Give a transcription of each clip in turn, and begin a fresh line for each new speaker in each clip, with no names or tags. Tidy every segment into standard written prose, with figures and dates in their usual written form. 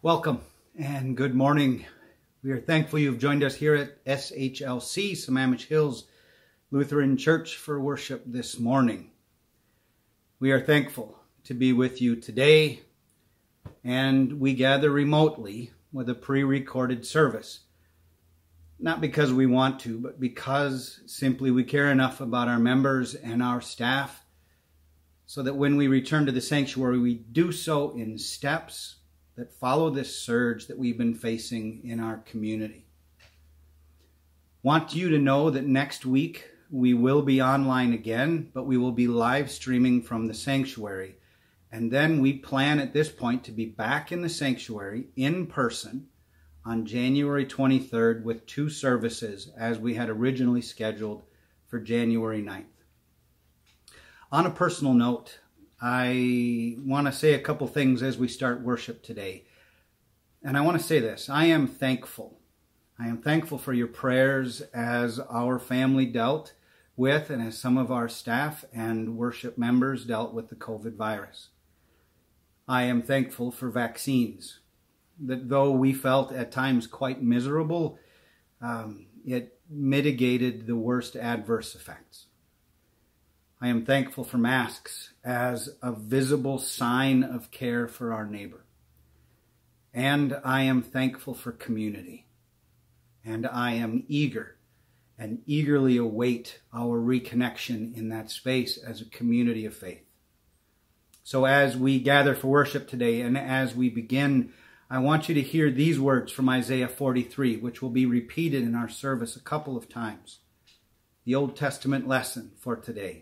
Welcome and good morning. We are thankful you've joined us here at SHLC, Sammamish Hills Lutheran Church, for worship this morning. We are thankful to be with you today, and we gather remotely with a pre-recorded service. Not because we want to, but because simply we care enough about our members and our staff so that when we return to the sanctuary, we do so in steps that follow this surge that we've been facing in our community. Want you to know that next week we will be online again, but we will be live streaming from the sanctuary. And then we plan at this point to be back in the sanctuary in person on January 23rd with 2 services as we had originally scheduled for January 9th. On a personal note, I want to say a couple things as we start worship today. And I want to say this. I am thankful. I am thankful for your prayers as our family dealt with and as some of our staff and worship members dealt with the COVID virus. I am thankful for vaccines. That though we felt at times quite miserable, it mitigated the worst adverse effects. I am thankful for masks as a visible sign of care for our neighbor. And I am thankful for community. And I am eager and eagerly await our reconnection in that space as a community of faith. So as we gather for worship today and as we begin, I want you to hear these words from Isaiah 43, which will be repeated in our service a couple of times. The Old Testament lesson for today.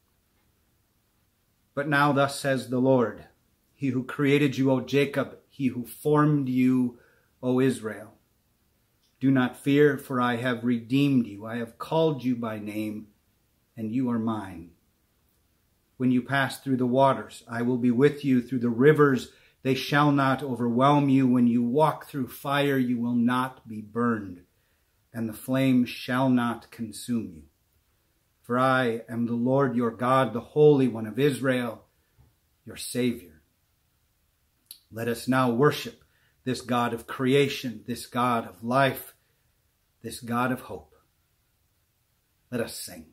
But now thus says the Lord, He who created you, O Jacob, He who formed you, O Israel. Do not fear, for I have redeemed you. I have called you by name, and you are mine. When you pass through the waters, I will be with you. Through the rivers, they shall not overwhelm you. When you walk through fire, you will not be burned, and the flame shall not consume you. For I am the Lord your God, the Holy One of Israel, your Savior. Let us now worship this God of creation, this God of life, this God of hope. Let us sing.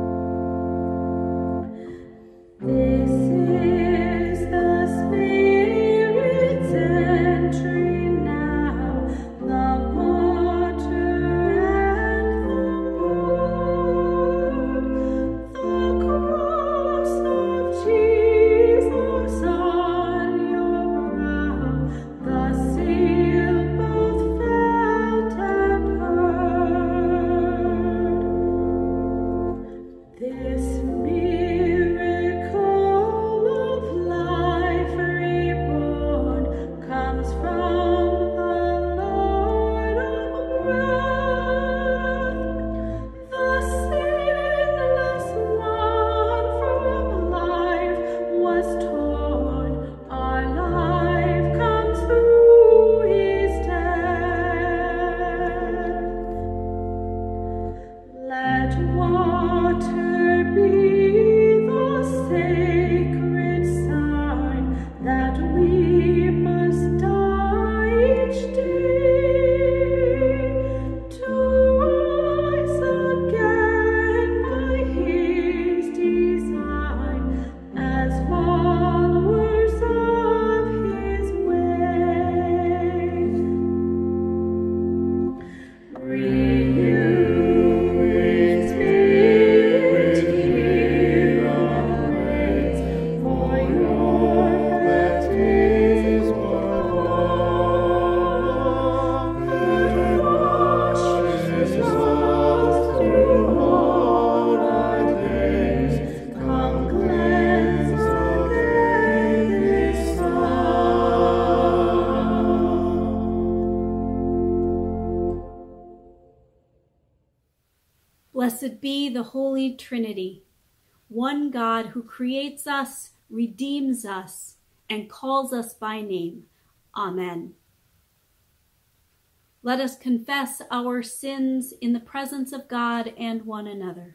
This is the spirit. Blessed be the Holy Trinity, one God who creates us, redeems us, and calls us by name. Amen. Let us confess our sins in the presence of God and one another.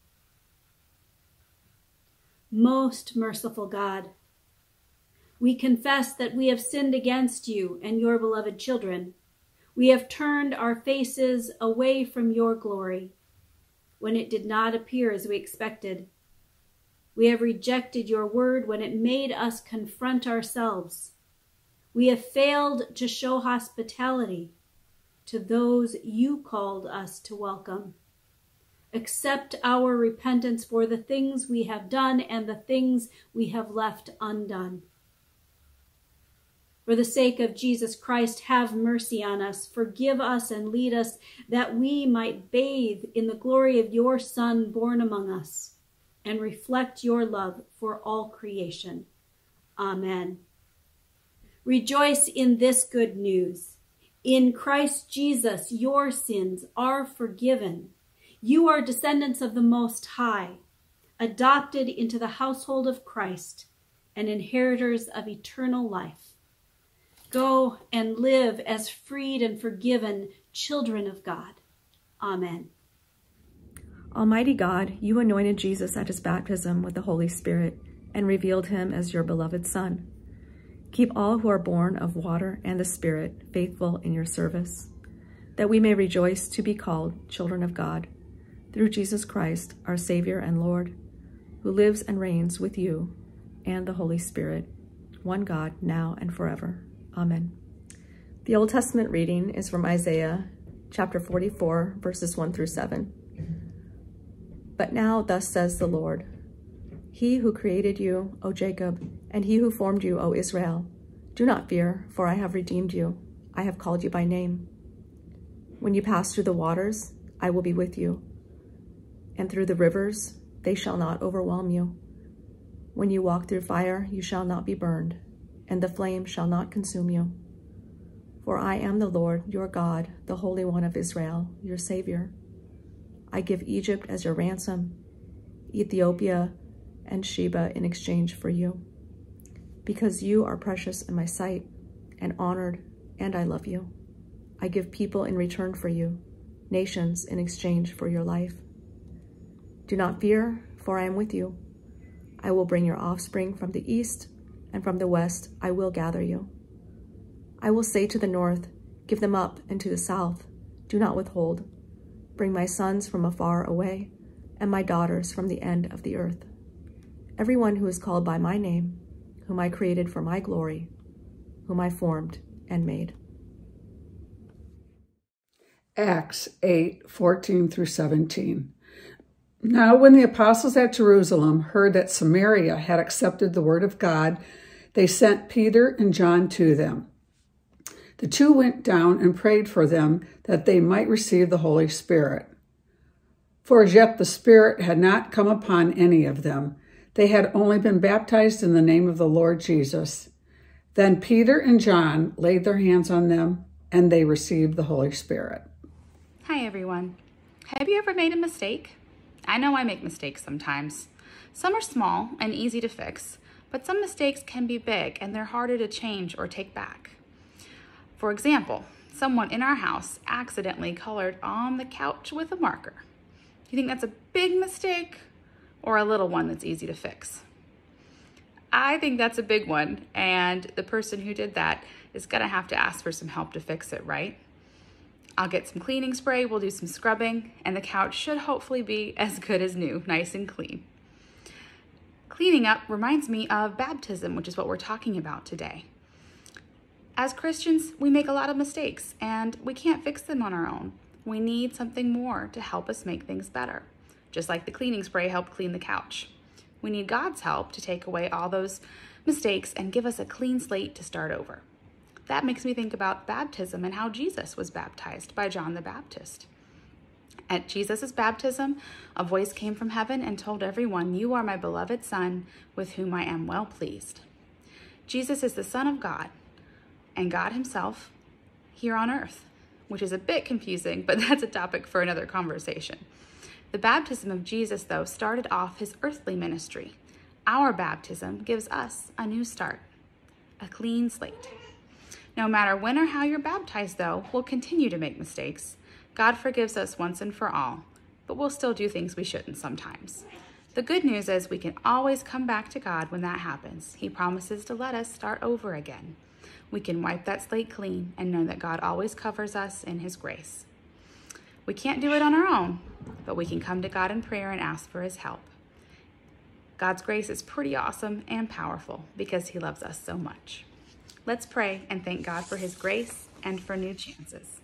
Most merciful God, we confess that we have sinned against you and your beloved children. We have turned our faces away from your glory when it did not appear as we expected. We have rejected your word when it made us confront ourselves. We have failed to show hospitality to those you called us to welcome. Accept our repentance for the things we have done and the things we have left undone. For the sake of Jesus Christ, have mercy on us, forgive us, and lead us, that we might bathe in the glory of your Son born among us, and reflect your love for all creation. Amen. Rejoice in this good news. In Christ Jesus, your sins are forgiven. You are descendants of the Most High, adopted into the household of Christ, and inheritors of eternal life. Go and live as freed and forgiven children of God. Amen.
Almighty God, you anointed Jesus at his baptism with the Holy Spirit and revealed him as your beloved Son. Keep all who are born of water and the Spirit faithful in your service, that we may rejoice to be called children of God, through Jesus Christ, our Savior and Lord, who lives and reigns with you and the Holy Spirit, one God, now and forever. Amen. The Old Testament reading is from Isaiah chapter 44, verses 1 through 7. But now thus says the Lord, He who created you, O Jacob, and he who formed you, O Israel, do not fear, for I have redeemed you. I have called you by name. When you pass through the waters, I will be with you, and through the rivers, they shall not overwhelm you. When you walk through fire, you shall not be burned, and the flame shall not consume you. For I am the Lord, your God, the Holy One of Israel, your Savior. I give Egypt as your ransom, Ethiopia and Sheba in exchange for you. Because you are precious in my sight and honored, and I love you. I give people in return for you, nations in exchange for your life. Do not fear, for I am with you. I will bring your offspring from the east, and from the west I will gather you. I will say to the north, give them up, and to the south, do not withhold. Bring my sons from afar away, and my daughters from the end of the earth. Everyone who is called by my name, whom I created for my glory, whom I formed and made.
Acts 8:14 through 17. Now when the apostles at Jerusalem heard that Samaria had accepted the word of God, they sent Peter and John to them. The two went down and prayed for them that they might receive the Holy Spirit. For as yet the Spirit had not come upon any of them. They had only been baptized in the name of the Lord Jesus. Then Peter and John laid their hands on them, and they received the Holy Spirit.
Hi everyone. Have you ever made a mistake? I know I make mistakes sometimes. Some are small and easy to fix, but some mistakes can be big and they're harder to change or take back. For example, someone in our house accidentally colored on the couch with a marker. You think that's a big mistake or a little one that's easy to fix? I think that's a big one, and the person who did that is gonna have to ask for some help to fix it, right? I'll get some cleaning spray, we'll do some scrubbing, and the couch should hopefully be as good as new, nice and clean. Cleaning up reminds me of baptism, which is what we're talking about today. As Christians, we make a lot of mistakes, and we can't fix them on our own. We need something more to help us make things better, just like the cleaning spray helped clean the couch. We need God's help to take away all those mistakes and give us a clean slate to start over. That makes me think about baptism and how Jesus was baptized by John the Baptist. At Jesus' baptism, a voice came from heaven and told everyone, "You are my beloved Son, with whom I am well pleased." Jesus is the Son of God and God himself here on earth, which is a bit confusing, but that's a topic for another conversation. The baptism of Jesus, though, started off his earthly ministry. Our baptism gives us a new start, a clean slate. No matter when or how you're baptized, though, we'll continue to make mistakes. God forgives us once and for all, but we'll still do things we shouldn't sometimes. The good news is we can always come back to God when that happens. He promises to let us start over again. We can wipe that slate clean and know that God always covers us in his grace. We can't do it on our own, but we can come to God in prayer and ask for his help. God's grace is pretty awesome and powerful because he loves us so much. Let's pray and thank God for his grace and for new chances.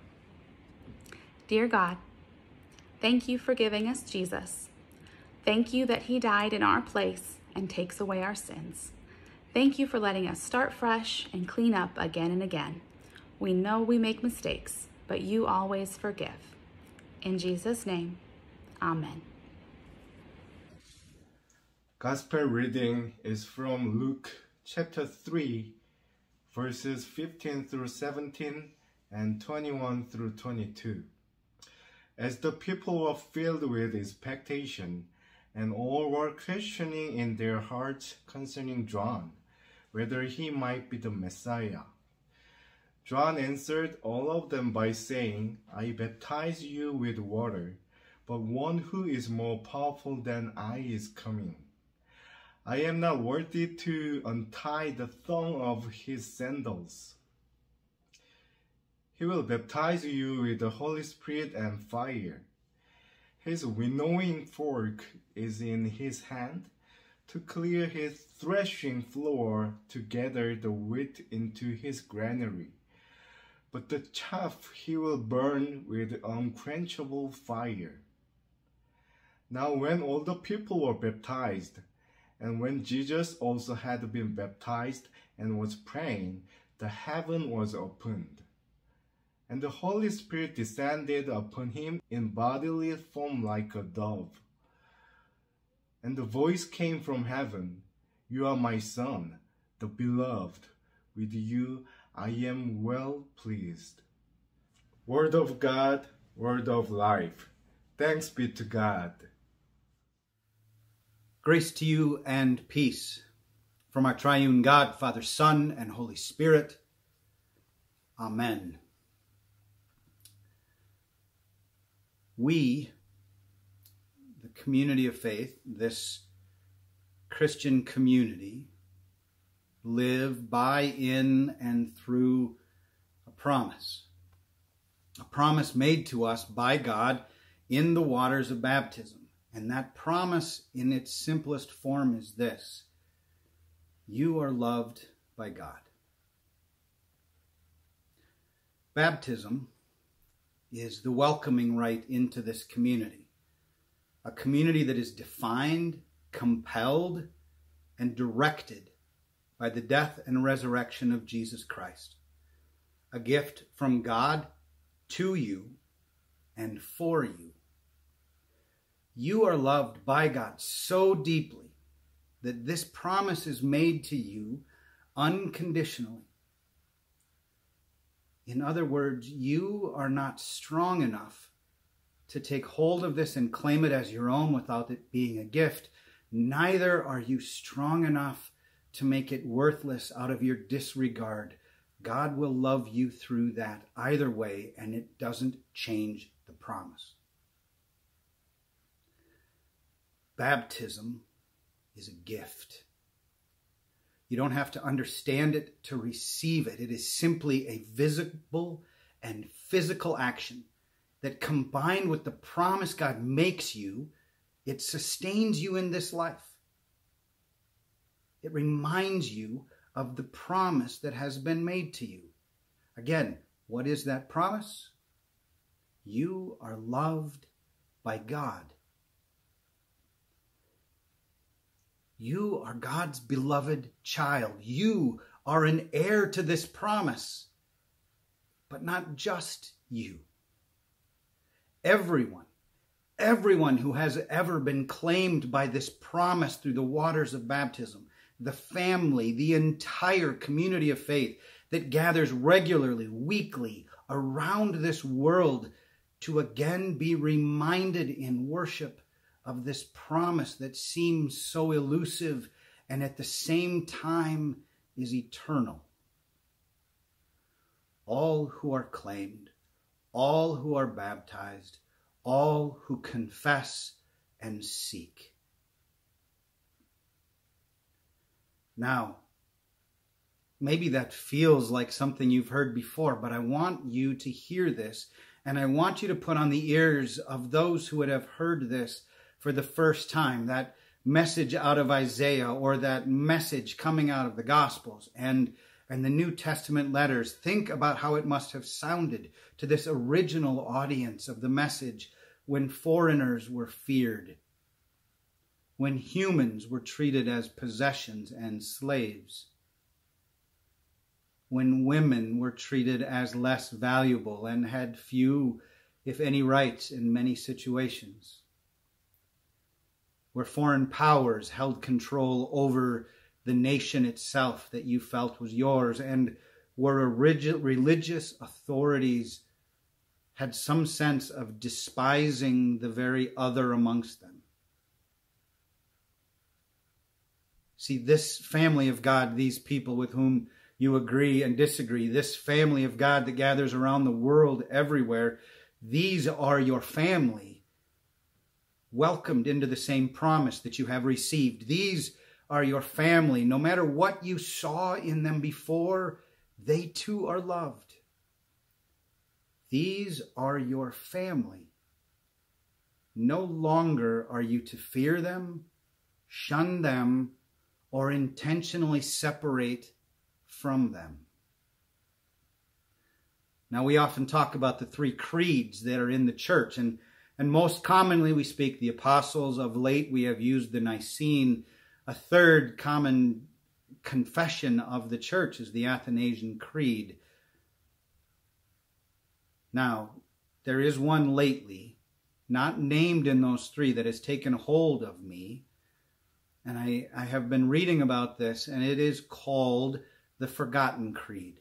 Dear God, thank you for giving us Jesus. Thank you that he died in our place and takes away our sins. Thank you for letting us start fresh and clean up again and again. We know we make mistakes, but you always forgive. In Jesus' name, amen.
Gospel reading is from Luke chapter 3, verses 15 through 17 and 21 through 22. As the people were filled with expectation, and all were questioning in their hearts concerning John, whether he might be the Messiah. John answered all of them by saying, I baptize you with water, but one who is more powerful than I is coming. I am not worthy to untie the thong of his sandals. He will baptize you with the Holy Spirit and fire. His winnowing fork is in his hand to clear his threshing floor to gather the wheat into his granary. But the chaff he will burn with unquenchable fire. Now when all the people were baptized, and when Jesus also had been baptized and was praying, the heaven was opened. And the Holy Spirit descended upon him in bodily form like a dove. And the voice came from heaven, You are my Son, the beloved. With you I am well pleased. Word of God, word of life. Thanks be to God.
Grace to you and peace from our triune God, Father, Son, and Holy Spirit. Amen. We, the community of faith, this Christian community, live by, in, and through a promise made to us by God in the waters of baptism. And that promise in its simplest form is this: you are loved by God. Baptism is the welcoming rite into this community, a community that is defined, compelled, and directed by the death and resurrection of Jesus Christ, a gift from God to you and for you. You are loved by God so deeply that this promise is made to you unconditionally. In other words, you are not strong enough to take hold of this and claim it as your own without it being a gift. Neither are you strong enough to make it worthless out of your disregard. God will love you through that either way, and it doesn't change the promise. Baptism is a gift. You don't have to understand it to receive it. It is simply a visible and physical action that, combined with the promise God makes you, it sustains you in this life. It reminds you of the promise that has been made to you. Again, what is that promise? You are loved by God. You are God's beloved child. You are an heir to this promise. But not just you. Everyone who has ever been claimed by this promise through the waters of baptism, the family, the entire community of faith that gathers regularly, weekly, around this world to again be reminded in worship of this promise that seems so elusive and at the same time is eternal. All who are claimed, all who are baptized, all who confess and seek. Now, maybe that feels like something you've heard before, but I want you to hear this, and I want you to put on the ears of those who would have heard this for the first time, that message out of Isaiah or that message coming out of the Gospels and the New Testament letters. Think about how it must have sounded to this original audience of the message when foreigners were feared, when humans were treated as possessions and slaves, when women were treated as less valuable and had few, if any, rights in many situations, where foreign powers held control over the nation itself that you felt was yours, and where religious authorities had some sense of despising the very other amongst them. See, this family of God, these people with whom you agree and disagree, this family of God that gathers around the world everywhere, these are your family, welcomed into the same promise that you have received. These are your family. No matter what you saw in them before, they too are loved. These are your family. No longer are you to fear them, shun them, or intentionally separate from them. Now, we often talk about the three creeds that are in the church, and most commonly we speak the apostles. Of late we have used the Nicene. A third common confession of the church is the Athanasian Creed. Now, there is one lately, not named in those three, that has taken hold of me. And I have been reading about this, and it is called the Forgotten Creed.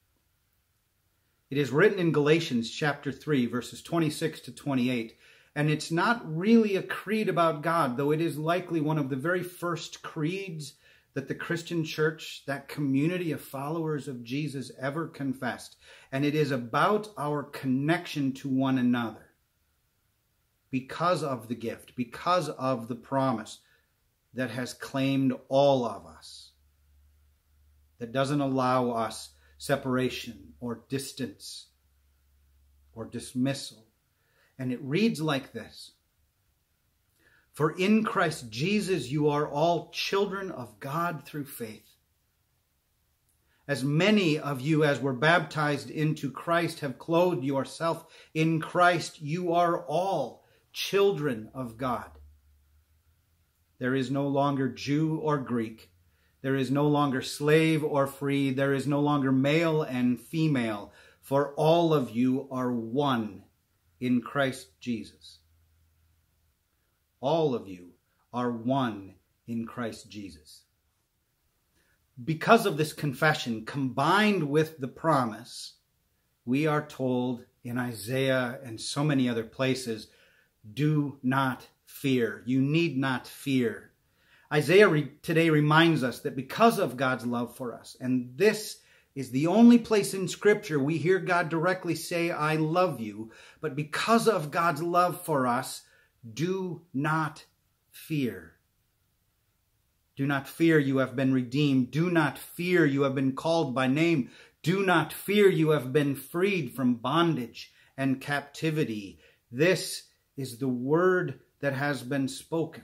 It is written in Galatians chapter 3, verses 26 to 28. And it's not really a creed about God, though it is likely one of the very first creeds that the Christian church, that community of followers of Jesus, ever confessed. And it is about our connection to one another because of the gift, because of the promise that has claimed all of us, that doesn't allow us separation or distance or dismissal. And it reads like this: For in Christ Jesus you are all children of God through faith. As many of you as were baptized into Christ have clothed yourself in Christ. You are all children of God. There is no longer Jew or Greek. There is no longer slave or free. There is no longer male and female. For all of you are one in Christ Jesus. All of you are one in Christ Jesus. Because of this confession, combined with the promise, we are told in Isaiah and so many other places, do not fear. You need not fear. Isaiah today reminds us that because of God's love for us, and this is the only place in Scripture we hear God directly say, I love you, but because of God's love for us, do not fear. Do not fear, you have been redeemed. Do not fear, you have been called by name. Do not fear, you have been freed from bondage and captivity. This is the word that has been spoken.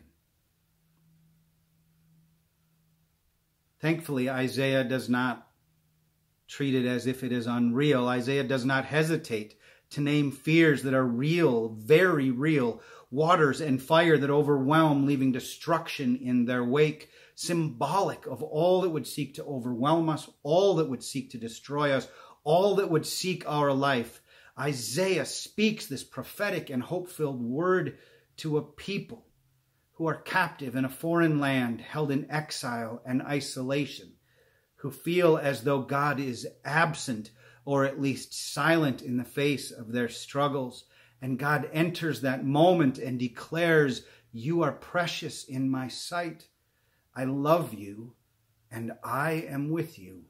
Thankfully, Isaiah does not treat it as if it is unreal. Isaiah does not hesitate to name fears that are real, very real, waters and fire that overwhelm, leaving destruction in their wake, symbolic of all that would seek to overwhelm us, all that would seek to destroy us, all that would seek our life. Isaiah speaks this prophetic and hope-filled word to a people who are captive in a foreign land, held in exile and isolation, who feel as though God is absent or at least silent in the face of their struggles And God enters that moment and declares, you are precious in my sight. I love you and I am with you.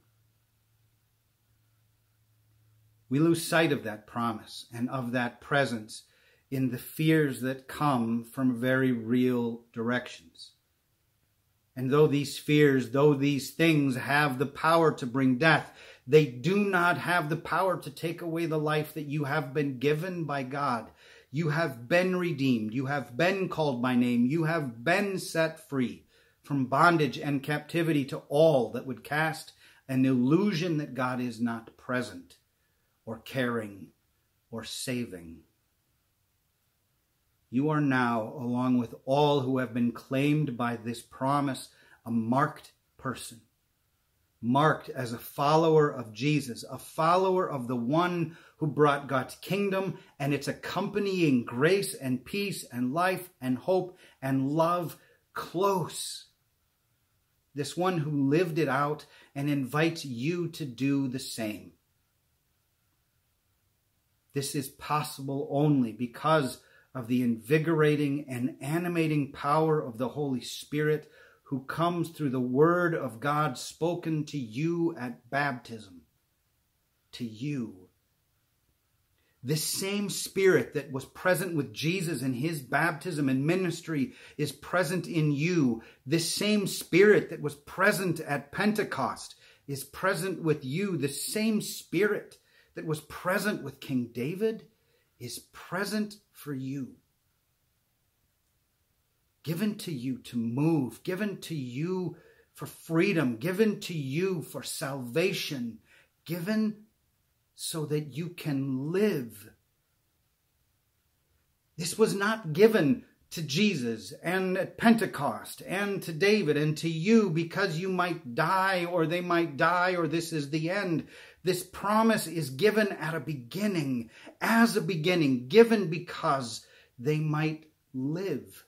We lose sight of that promise and of that presence in the fears that come from very real directions. And though these fears, though these things have the power to bring death, they do not have the power to take away the life that you have been given by God. You have been redeemed. You have been called by name. You have been set free from bondage and captivity to all that would cast an illusion that God is not present or caring or saving. You are now, along with all who have been claimed by this promise, a marked person. Marked as a follower of Jesus, a follower of the one who brought God's kingdom and its accompanying grace and peace and life and hope and love close. This one who lived it out and invites you to do the same. This is possible only because of the invigorating and animating power of the Holy Spirit who comes through the word of God spoken to you at baptism. To you. This same Spirit that was present with Jesus in his baptism and ministry is present in you. This same Spirit that was present at Pentecost is present with you. The same Spirit that was present with King David is present for you. Given to you to move, given to you for freedom, given to you for salvation, given so that you can live. This was not given to Jesus and at Pentecost and to David and to you because you might die or they might die or this is the end. This promise is given at a beginning, as a beginning, given because they might live.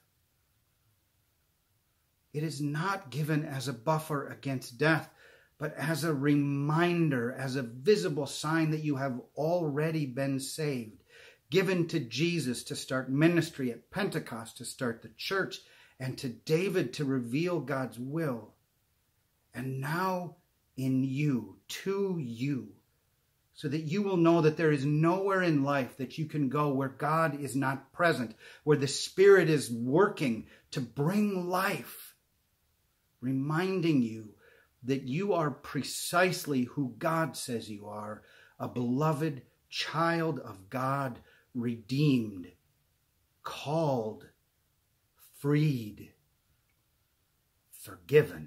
It is not given as a buffer against death, but as a reminder, as a visible sign that you have already been saved. Given to Jesus to start ministry, at Pentecost to start the church, and to David to reveal God's will. And now in you, to you, so that you will know that there is nowhere in life that you can go where God is not present, where the Spirit is working to bring life, reminding you that you are precisely who God says you are, a beloved child of God, redeemed, called, freed, forgiven.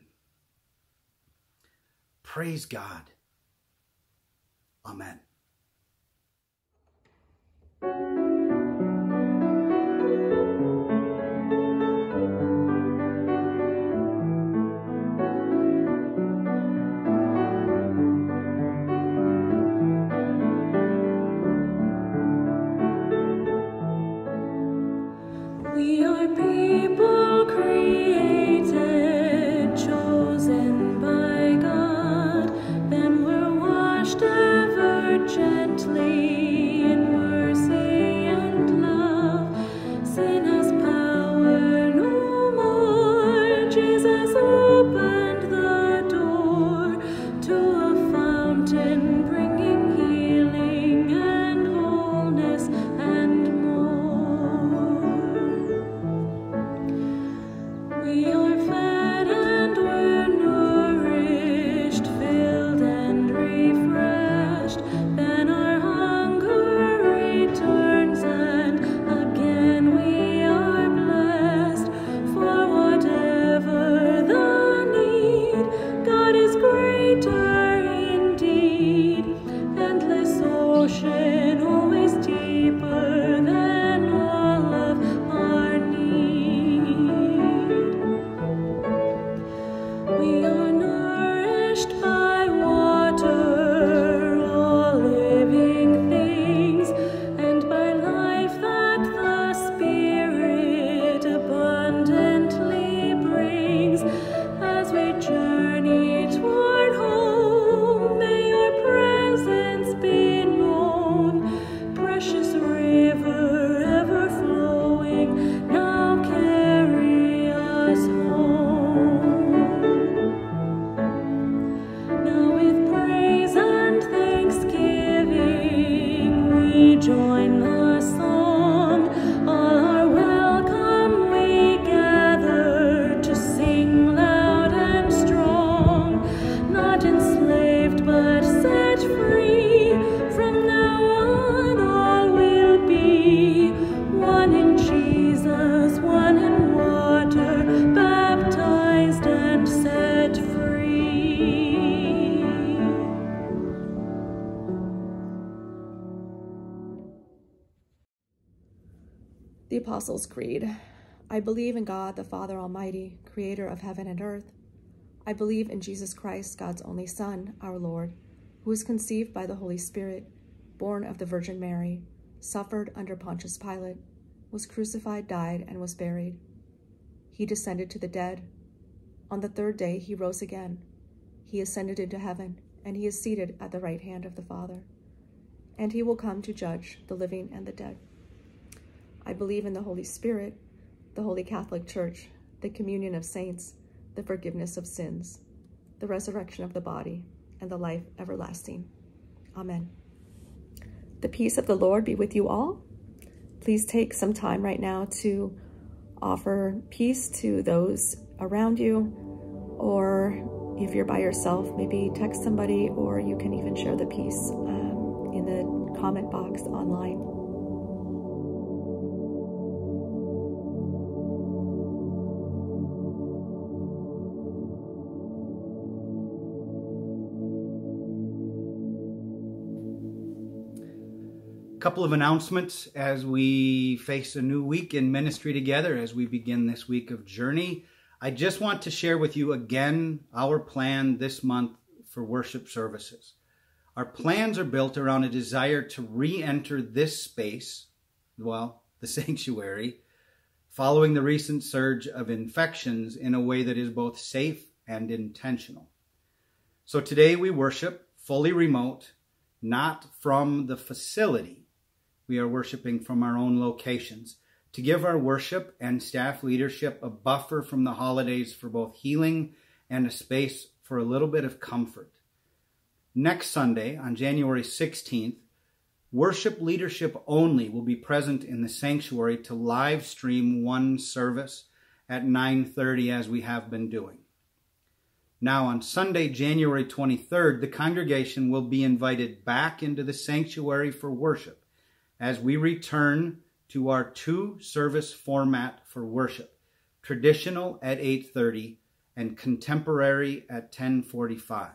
Praise God. Amen.
We are people created, chosen by God, then we're washed ever join the song. All are welcome, we gather to sing loud and strong. Not enslaved but set free, from now on all will be one in Jesus, one in water, baptized and set free.
The Apostles' Creed. I believe in God, the Father Almighty, creator of heaven and earth. I believe in Jesus Christ, God's only Son, our Lord, who was conceived by the Holy Spirit, born of the Virgin Mary, suffered under Pontius Pilate, was crucified, died, and was buried. He descended to the dead. On the third day he rose again. He ascended into heaven, and he is seated at the right hand of the Father. And he will come to judge the living and the dead. I believe in the Holy Spirit, the Holy Catholic Church, the communion of saints, the forgiveness of sins, the resurrection of the body, and the life everlasting. Amen. The peace of the Lord be with you all. Please take some time right now to offer peace to those around you, or if you're by yourself, maybe text somebody, or you can even share the peace in the comment box online.
Couple of announcements as we face a new week in ministry together as we begin this week of journey. I just want to share with you again our plan this month for worship services. Our plans are built around a desire to re-enter this space, well, the sanctuary, following the recent surge of infections in a way that is both safe and intentional. So today we worship fully remote, not from the facility. We are worshiping from our own locations to give our worship and staff leadership a buffer from the holidays for both healing and a space for a little bit of comfort. Next Sunday, on January 16th, worship leadership only will be present in the sanctuary to live stream one service at 9:30 as we have been doing. Now on Sunday, January 23rd, the congregation will be invited back into the sanctuary for worship as we return to our two-service format for worship, traditional at 8:30 and contemporary at 10:45.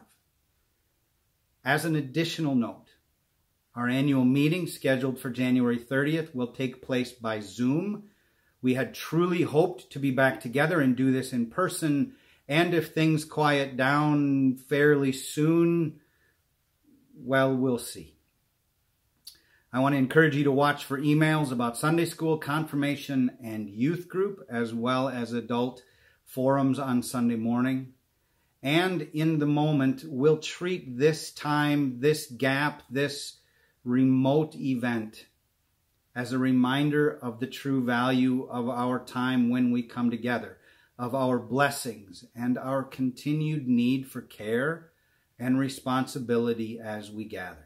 As an additional note, our annual meeting scheduled for January 30th will take place by Zoom. We had truly hoped to be back together and do this in person, and if things quiet down fairly soon, well, we'll see. I want to encourage you to watch for emails about Sunday school, confirmation, and youth group, as well as adult forums on Sunday morning. And in the moment, we'll treat this time, this gap, this remote event as a reminder of the true value of our time when we come together, of our blessings and our continued need for care and responsibility as we gather.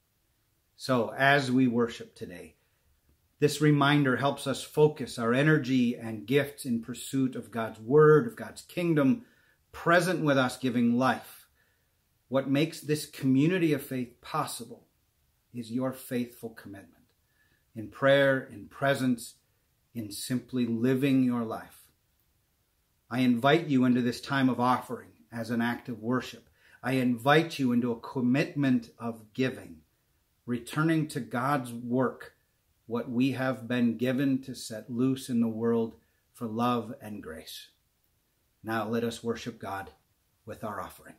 So as we worship today, this reminder helps us focus our energy and gifts in pursuit of God's word, of God's kingdom, present with us, giving life. What makes this community of faith possible is your faithful commitment in prayer, in presence, in simply living your life. I invite you into this time of offering as an act of worship. I invite you into a commitment of giving, returning to God's work what we have been given to set loose in the world for love and grace. Now let us worship God with our offering.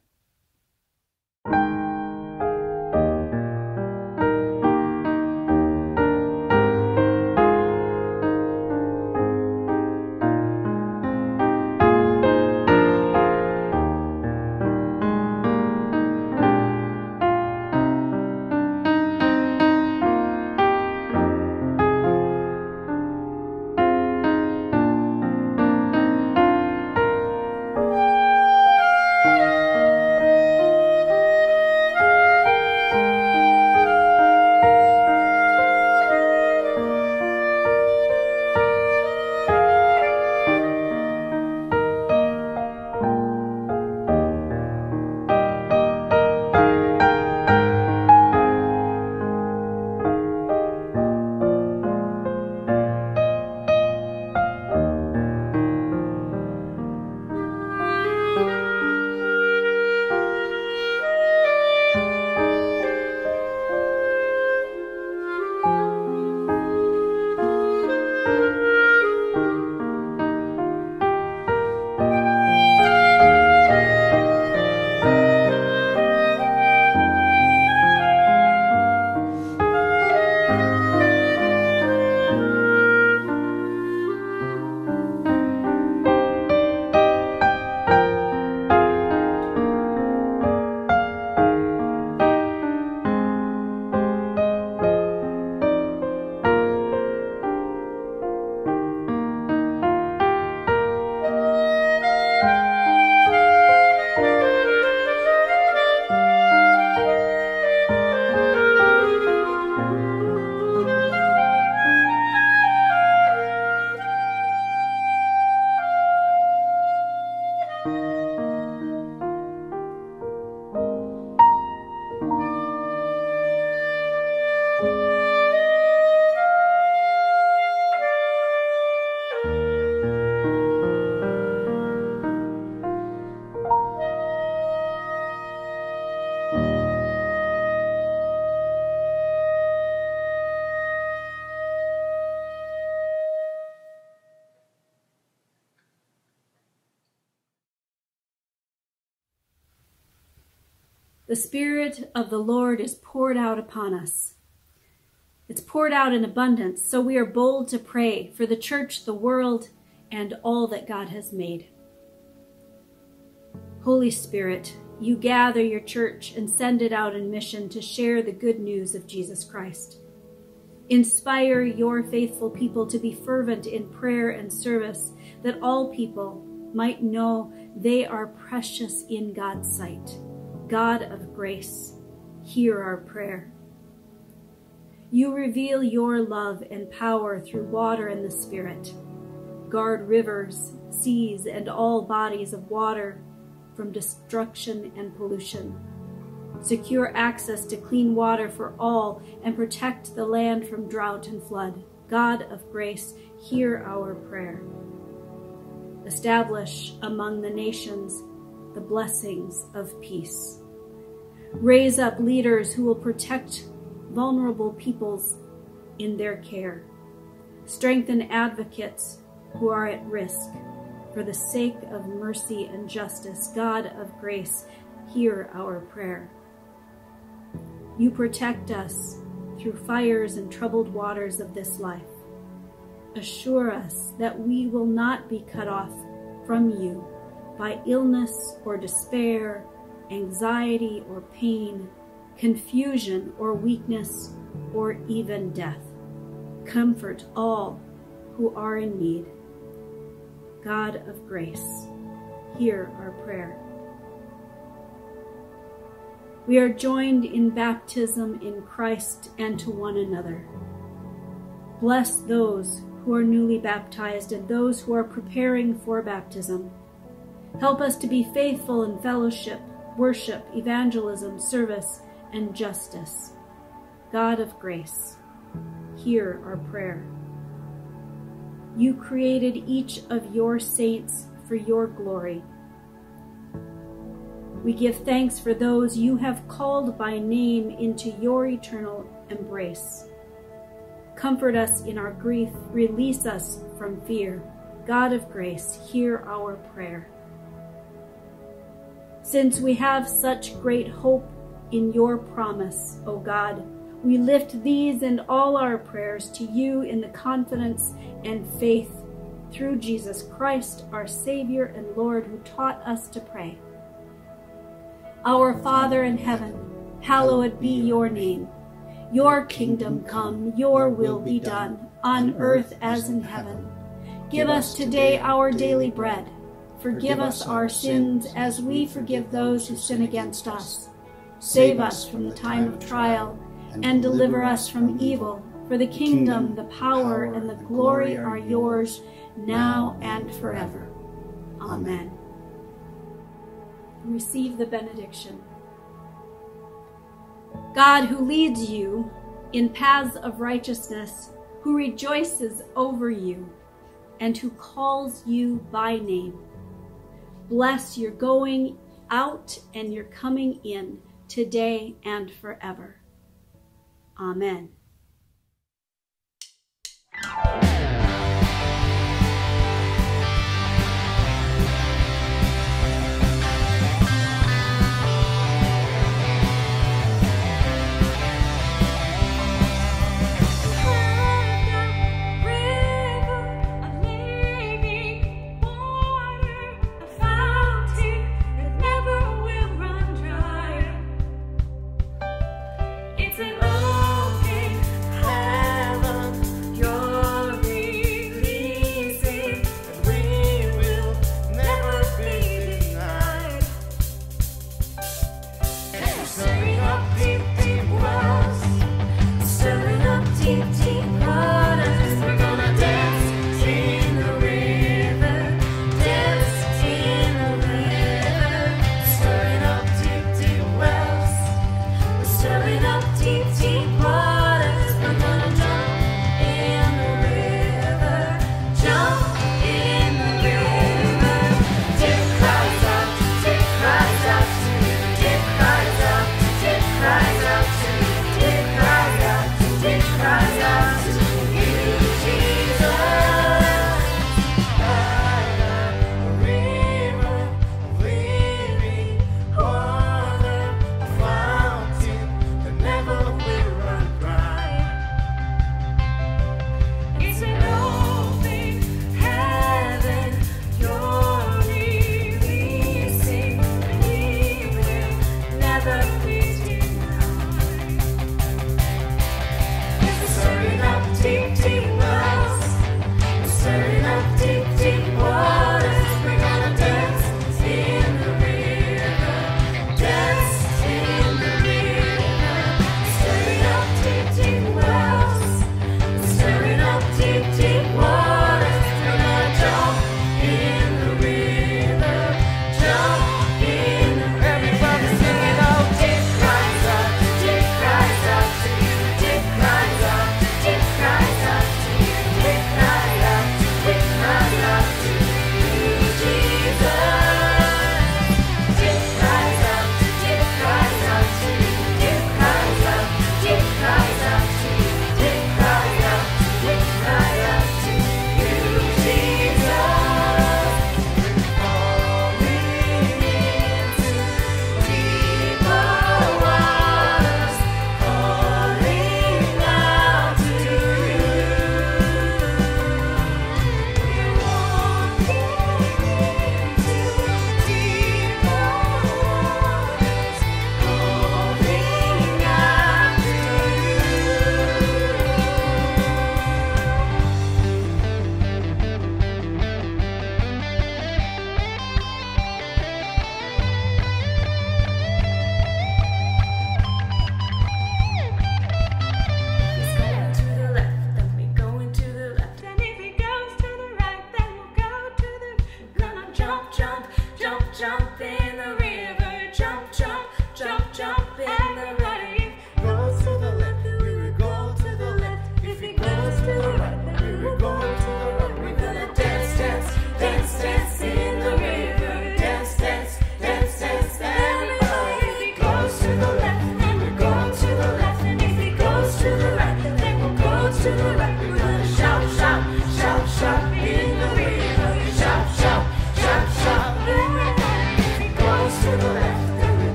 The Spirit of the Lord is poured out upon us. It's poured out in abundance, so we are bold to pray for the church, the world, and all that God has made. Holy Spirit, you gather your church and send it out in mission to share the good news of Jesus Christ. Inspire your faithful people to be fervent in prayer and service, that all people might know they are precious in God's sight. God of grace, hear our prayer. You reveal your love and power through water and the Spirit. Guard rivers, seas, and all bodies of water from destruction and pollution. Secure access to clean water for all and protect the land from drought and flood. God of grace, hear our prayer. Establish among the nations the blessings of peace. Raise up leaders who will protect vulnerable peoples in their care. Strengthen advocates who are at risk. For the sake of mercy and justice, God of grace, hear our prayer. You protect us through fires and troubled waters of this life. Assure us that we will not be cut off from you by illness or despair, anxiety or pain, confusion or weakness, or even death. Comfort all who are in need. God of grace, hear our prayer. We are joined in baptism in Christ and to one another. Bless those who are newly baptized and those who are preparing for baptism. Help us to be faithful in fellowship, worship, evangelism, service, and justice. God of grace, hear our prayer. You created each of your saints for your glory. We give thanks for those you have called by name into your eternal embrace. Comfort us in our grief, release us from fear. God of grace, hear our prayer. Since we have such great hope in your promise, O God, we lift these and all our prayers to you in the confidence and faith through Jesus Christ, our Savior and Lord, who taught us to pray. Our Father in heaven, hallowed be your name. Your kingdom come, your will be done, on earth as in heaven. Give us today our daily bread. Forgive us our sins as we forgive those who sin against us. Save us from the time of trial and deliver us from evil. For the kingdom, the power, and the glory are yours, now and forever. Amen. Receive the benediction. God, who leads you in paths of righteousness, who rejoices over you, and who calls you by name, bless your going out and your coming in today and forever. Amen.
It's an open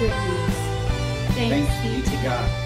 good news. Thanks be to God.